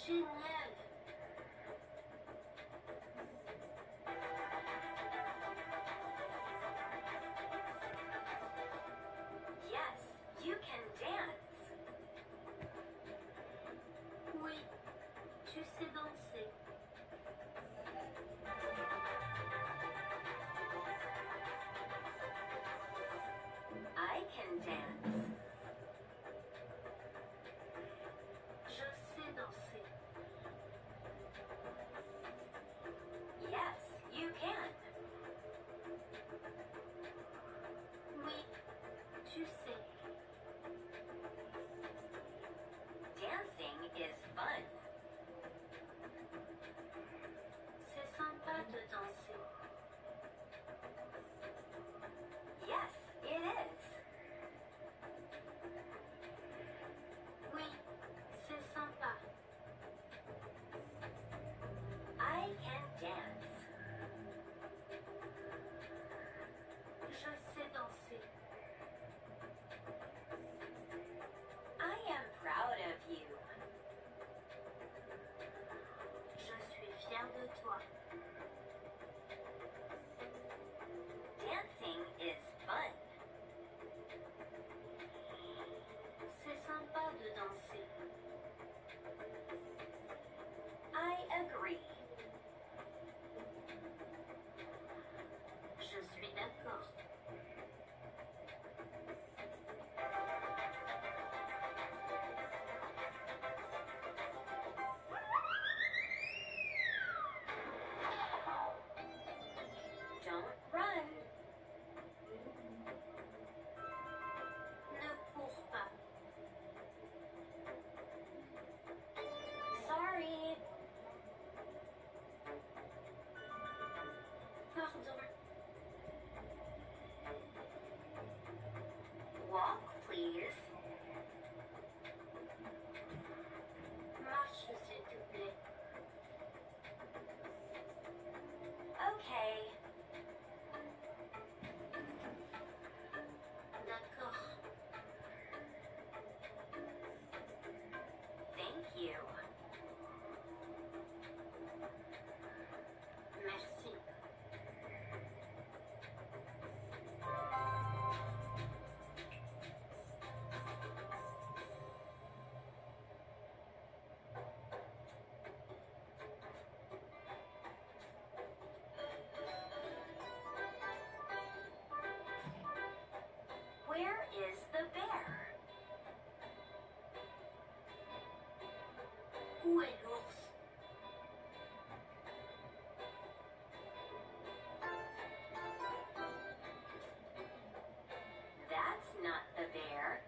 Génial! Yes, you can dance. Oui, tu sais danser. I can dance. Je sais danser. Yes, you can. Oui, tu sais. Dancing is fun. C'est sympa de danser. Yes, it is. Oui, c'est sympa. I can dance. Je sais danser. I am proud of you. Je suis fière de toi. Dancing is fun. C'est sympa de danser. I agree. Je suis d'accord. Don't run. Ne cours pas. Sorry. Pardon. Walk, please. Marche, s'il te plaît. Okay. D'accord. Thank you. Merci. Where is the bear? Où est l'ours? That's not the bear.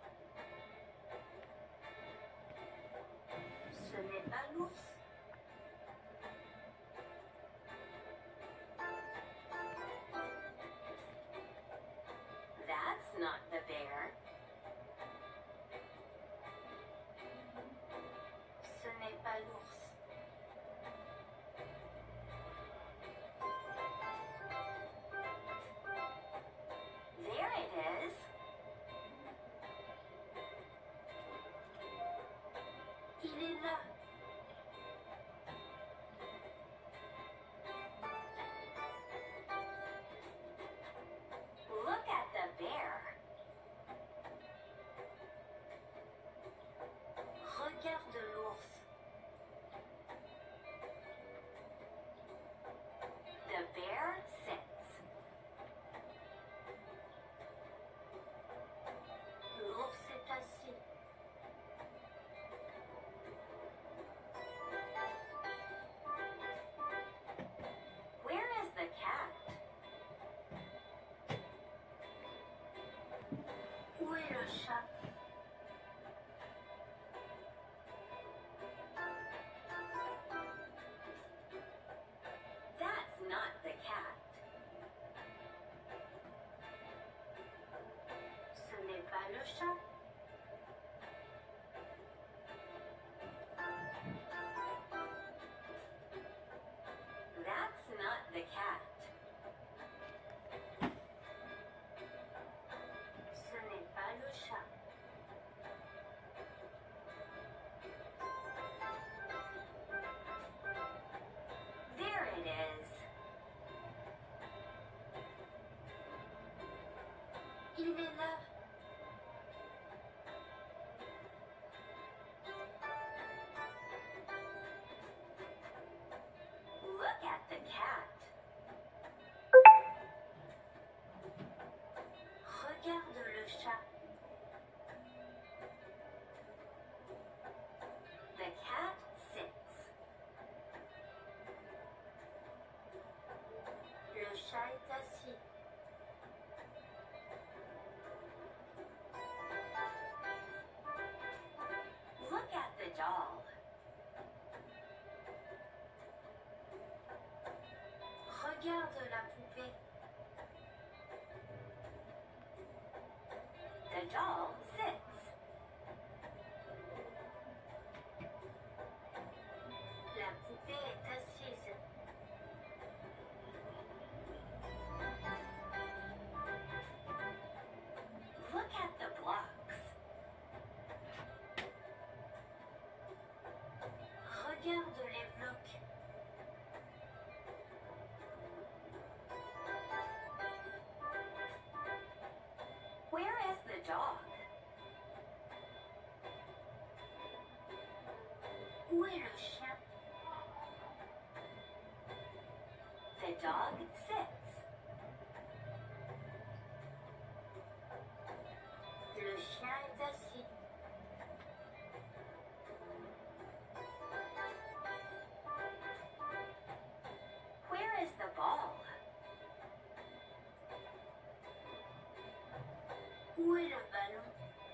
Ce n'est pas l'ours. That's not the bear. Ce n'est pas l'ours. There it is. Il est là. Look at the bear. Regarde l'ours. The bear sits. L'ours est assis. Where is the cat? Où est le chat? That's not the cat. Ce n'est pas le chat. That's not the cat. Ce n'est pas le chat. Il est là. Look at the cat. Regarde le chat. The cat sits. Le chat est assis. Look at the doll. Regarde la poupée. The doll sits. La poupée est assise. Look at the blocks. Regarde les blocs. Where is the dog? Où est le chien? The dog sits. Le chien est assis. Where is the ball? Où est le ballon?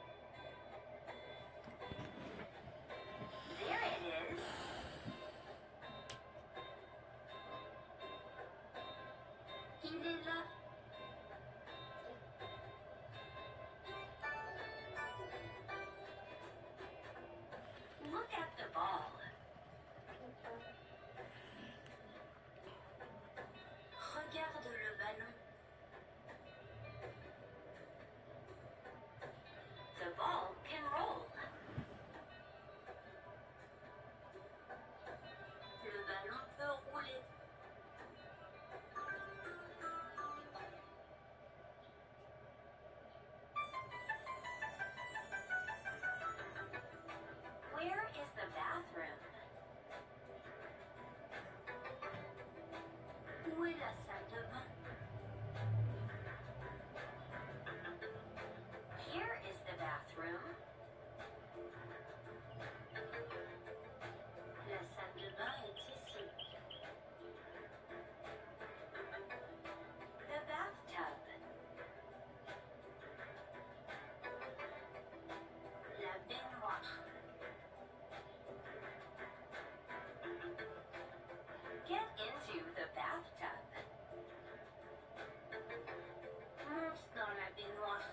There it is. Il est là. Look at the ball. Regarde le ballon. The ball can roll. Le ballon peut rouler. Where is the bathroom? Où est la salle de bain? Here is the bathroom. La salle de bain est ici. The bathtub. La baignoire. Get into the bathtub. Monte dans la baignoire.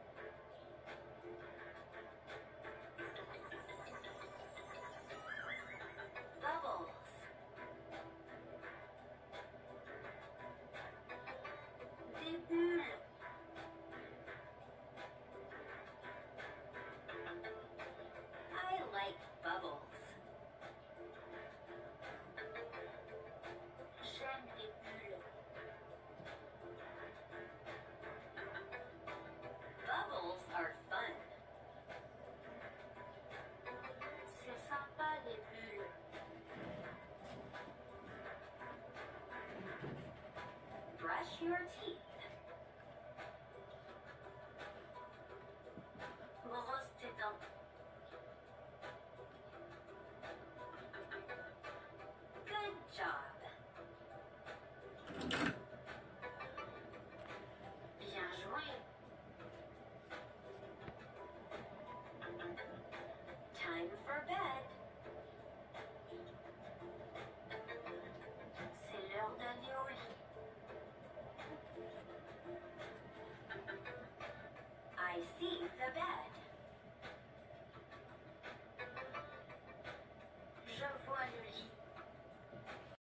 Bubbles. Des bulles. I like bubbles. J'aime les bulles. Bubbles are fun. C'est sympa les bulles. Brush your teeth. Brosse tes dents. Good job. Bien joué. Time for bed. C'est l'heure d'aller au lit. I see the bed.